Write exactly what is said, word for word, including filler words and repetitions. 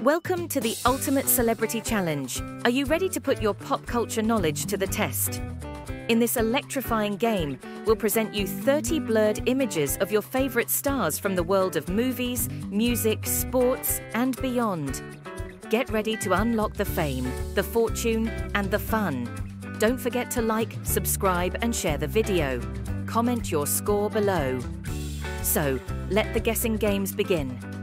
Welcome to the Ultimate Celebrity Challenge. Are you ready to put your pop culture knowledge to the test? In this electrifying game, we'll present you thirty blurred images of your favorite stars from the world of movies, music, sports, and beyond. Get ready to unlock the fame, the fortune, and the fun. Don't forget to like, subscribe, and share the video. Comment your score below. So, let the guessing games begin.